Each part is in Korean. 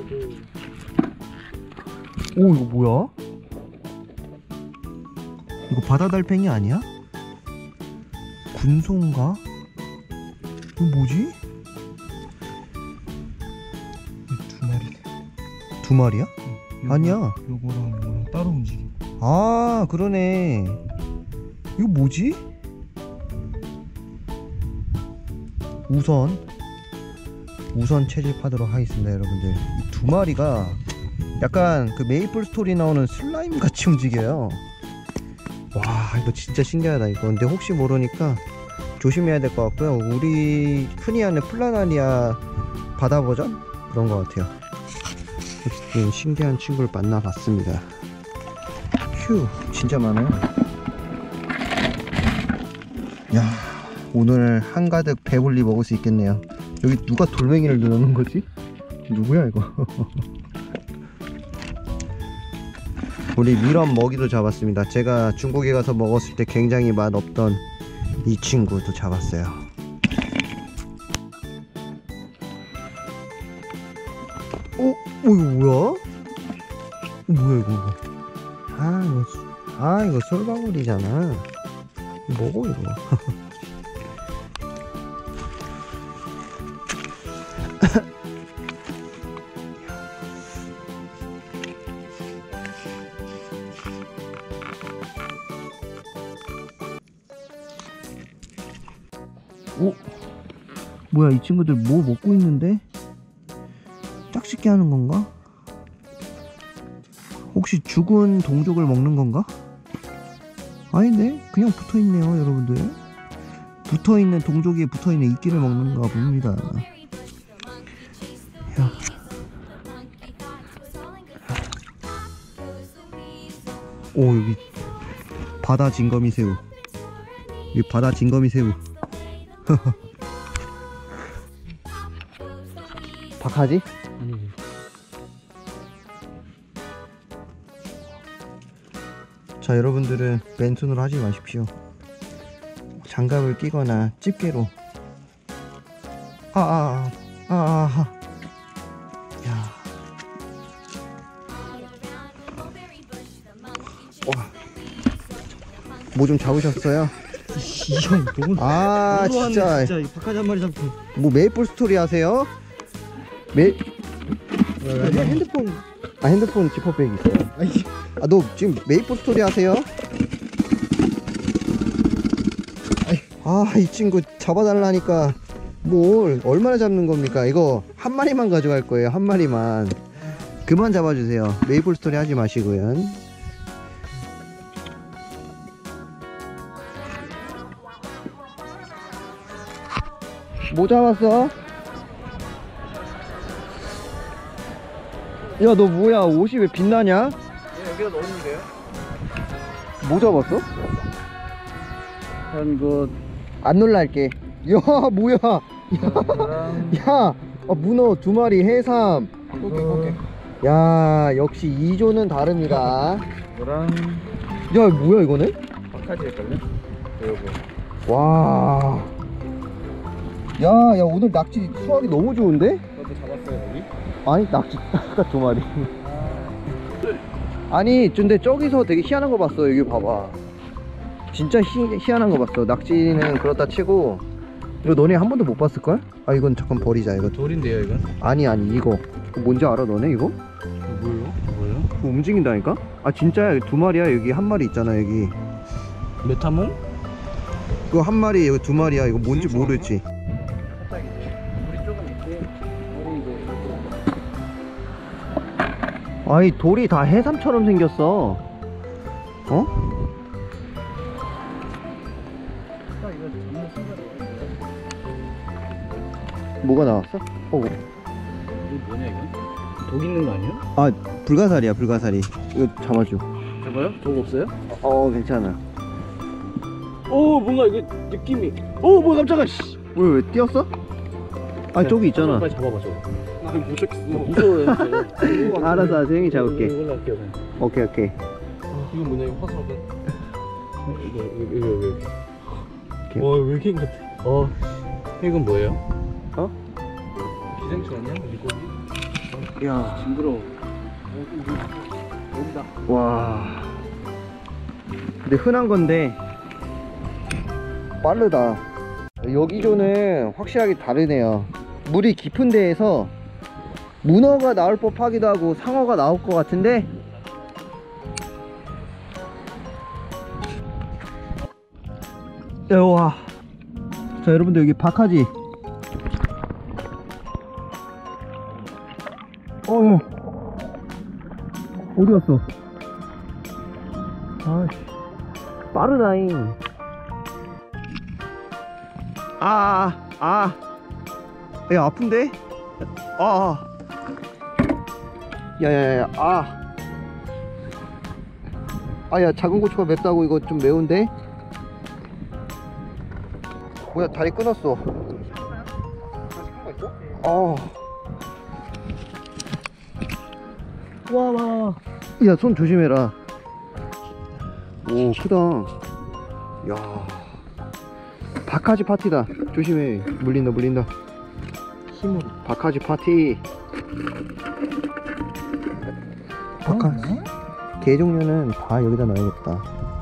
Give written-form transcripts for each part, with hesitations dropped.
오, 이거 뭐야? 이거 바다달팽이 아니야? 군소인가? 이거 뭐지? 두 마리네. 두 마리야? 아니야. 요거랑 따로 움직이고. 아, 그러네. 이거 뭐지? 우선 채집하도록 하겠습니다, 여러분들. 이 두 마리가 약간 그 메이플 스토리 나오는 슬라임 같이 움직여요. 와, 이거 진짜 신기하다 이거. 근데 혹시 모르니까 조심해야 될 것 같고요. 우리 흔히 하는 플라나리아 바다 버전 그런 것 같아요. 어쨌든 신기한 친구를 만나봤습니다. 휴, 진짜 많아요. 야, 오늘 한가득 배불리 먹을 수 있겠네요. 여기 누가 돌멩이를 넣는 거지? 누구야 이거? 우리 미럼 먹이도 잡았습니다. 제가 중국에 가서 먹었을 때 굉장히 맛없던 이 친구도 잡았어요. 이거 뭐야? 뭐야 이거? 이거 솔방울이잖아. 뭐고 이거? 뭐야, 이 친구들 뭐 먹고 있는데? 짝짓기 하는 건가? 혹시 죽은 동족을 먹는 건가? 아닌데? 그냥 붙어있네요, 여러분들. 붙어있는 동족이 붙어있는 이끼를 먹는가 봅니다. 야. 오, 여기 바다 진거미 새우. 여기 바다 진거미 새우. 박하지? 아니. 자, 여러분들은 맨손으로 하지 마십시오. 장갑을 끼거나 집게로. 야. 뭐 좀 잡으셨어요? 이 형 너무 진짜. 진짜 박하지 한 마리 잡고. 뭐 메이플 스토리 하세요? 핸드폰 지퍼백 있어요. 너 지금 메이플 스토리 하세요? 이 친구 잡아달라니까 뭘 얼마나 잡는 겁니까? 이거 한 마리만 가져갈 거예요. 한 마리만. 그만 잡아주세요. 메이플 스토리 하지 마시고요. 뭐 잡았어? 야, 너 뭐야? 옷이 왜 빛나냐? 여기다 넣었는데요? 뭐 잡았어? 한 그 안 놀랄게. 야, 뭐야? 야, 문어 두 마리, 해삼. 꽃게. 야, 역시 2조는 다릅니다. 이거랑 야, 뭐야 이거는? 박하지 할걸요? 요거. 와. 야, 오늘 낙지 수확이 너무 좋은데? 너도 잡았어요 여기? 아니, 낙지 아까 두 마리. 아니, 근데 저기서 되게 희한한 거 봤어. 여기 봐봐. 진짜 희한한 거 봤어. 낙지는 그렇다 치고 이거 너네 한 번도 못 봤을걸? 이건 잠깐 버리자. 이거 돌인데요 이건? 아니 이거 뭔지 알아 너네 이거? 뭐요? 그거 움직인다니까? 진짜야. 두 마리야. 여기 한 마리 있잖아. 여기 메타몽? 그거 한 마리, 여기 두 마리야. 이거 뭔지 모르지? 우리 조금 있지. 아니, 돌이 다 해삼처럼 생겼어. 뭐가 나왔어? 이거 뭐냐 이건? 독 있는 거 아니야? 불가사리야, 불가사리. 이거 잡아줘. 잡아요? 독 없어요? 괜찮아. 오, 뭔가 이거 느낌이. 오, 뭐 깜짝아. 씨. 왜 뛰었어? 저기 있잖아. 빨리 잡아봐 저거. 못 잡겠어. 무서워요. 알았어, 조용히 잡을게. 이걸로 할게요. 오케이. 이건 뭐냐 이거 화살은? 이거. 와, 외계인 같아. 이건 뭐예요? 기생충 아니야? 물고기? 야, 징그러워. 여기다. 와. 근데 흔한 건데 빠르다. 여기조는 확실하게 다르네요. 물이 깊은 데에서 문어가 나올 법하기도 하고 상어가 나올 것 같은데 와. 자, 여러분들 여기 박하지. 어디 갔어? 아이씨, 빠르다잉. 야, 아픈데? 야야야, 야, 작은 고추가 맵다고. 이거 좀 매운데? 뭐야, 다리 끊었어. 와. 야, 손 조심해라. 오, 크다. 야, 박하지 파티다. 조심해. 물린다. 힘으로. 박하지 파티. 박하지. 개 종류는 다 여기다 넣어야겠다.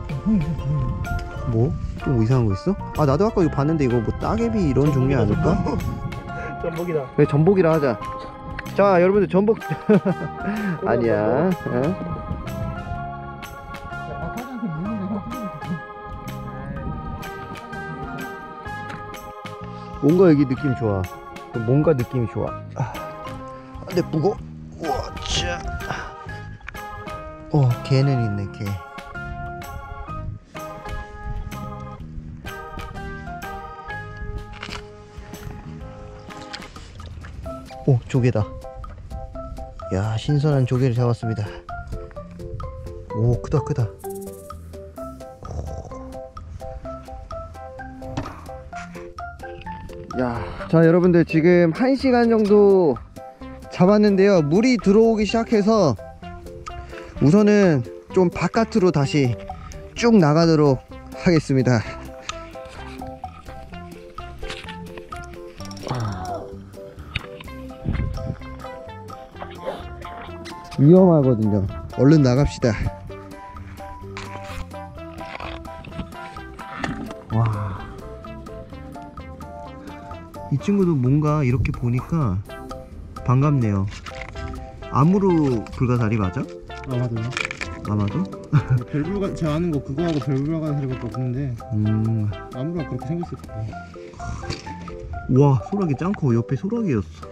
뭐? 또 뭐 이상한 거 있어? 나도 아까 이거 봤는데 이거 뭐 따개비 이런 종류 아닐까? 전복이다. 그래, 전복이라 하자. 자, 여러분들 전복. 아니야. 뭔가 여기 느낌 좋아. 뭔가 느낌이 좋아. 근데 무거워. 우와, 짜. 개는 있네, 개. 오, 조개다. 야, 신선한 조개를 잡았습니다. 오, 크다. 야, 자, 여러분들 지금 1시간 정도 잡았는데요. 물이 들어오기 시작해서 우선은 좀 바깥으로 다시 쭉 나가도록 하겠습니다. 위험하거든요. 얼른 나갑시다. 와, 이 친구도 뭔가 이렇게 보니까 반갑네요. 암으로 불가사리 맞아? 아마도요. 아마도? 별불가 제가 아는 거 그거하고 별불가사리밖에 없는데 아무나 그렇게 생겼을 거예요. 우와, 소라기 짱커. 옆에 소라기였어.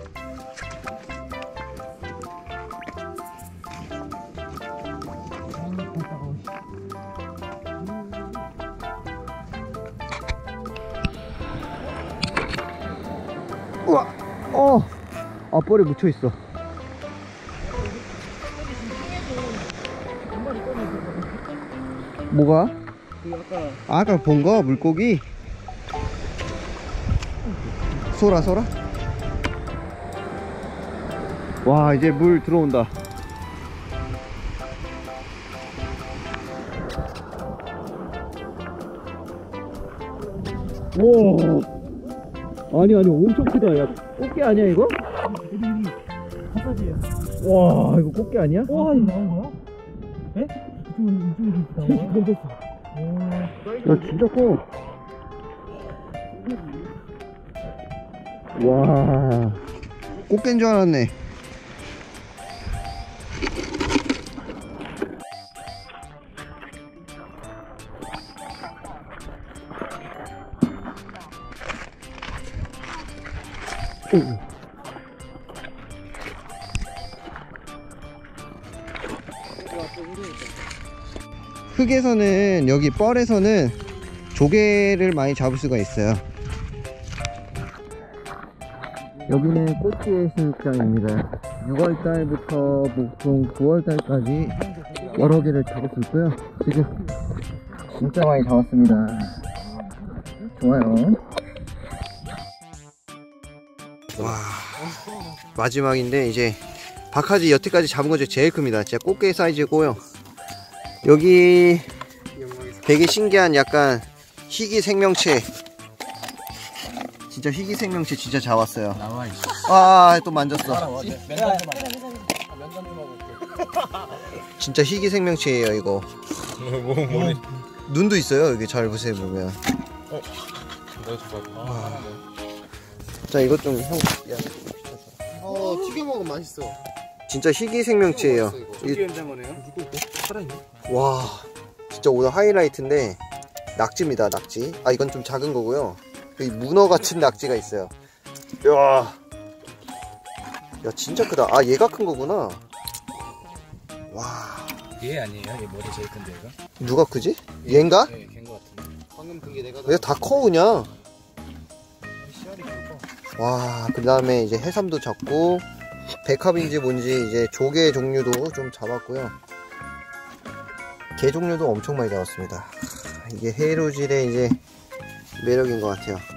우와, 뻘에 묻혀있어. 뭐가? 아까 본 거? 물고기? 소라? 와, 이제 물 들어온다. 오, 아니 엄청 크다. 야, 꽃게 아니야 이거? 와, 이거 꽃게 아니야? 와, 이거 나온 거야? 에? 이쪽으로 나온 거야? 야, 진짜 커. 와, 꽃게인 줄 알았네. 흙에서는, 여기 뻘에서는 조개를 많이 잡을 수가 있어요. 여기는 꽃게 수육장입니다. 6월달부터 보통 9월달까지 여러 개를 잡을 수 있고요. 지금 진짜 많이 잡았습니다. 좋아요. 와, 마지막인데 이제 박하지 여태까지 잡은 거 중에 제일 큽니다. 진짜 꽃게 사이즈고요. 여기 되게 신기한 약간 희귀 생명체, 진짜 희귀 생명체 진짜 잡았어요. 또 만졌어. 한잔 좀 하고 올게. 진짜 희귀생명체예요 이거. 머리. 눈도 있어요. 여기 잘 보세요 보면. 자 이것 좀 형. 야, 튀겨 먹으면 맛있어. 진짜 희귀생명체예요. 이게 현장어네요? 살아있네. 와, 진짜 오늘 하이라이트인데 낙지입니다. 낙지. 아 이건 좀 작은 거고요. 여기 문어 같은 낙지가 있어요. 야, 야 진짜 크다. 아 얘가 큰 거구나. 와. 얘 아니에요? 얘 머리 제일 큰데 얘가? 누가 크지? 얘인가? 네, 걔인 것 같은데. 방금 그게 내가 얘 다 커 그냥. 씨알이 굵어. 와, 그 다음에 이제 해삼도 잡고 백합인지 뭔지 이제 조개 종류도 좀 잡았고요. 게 종류도 엄청 많이 잡았습니다. 이게 해루질의 이제 매력인 것 같아요.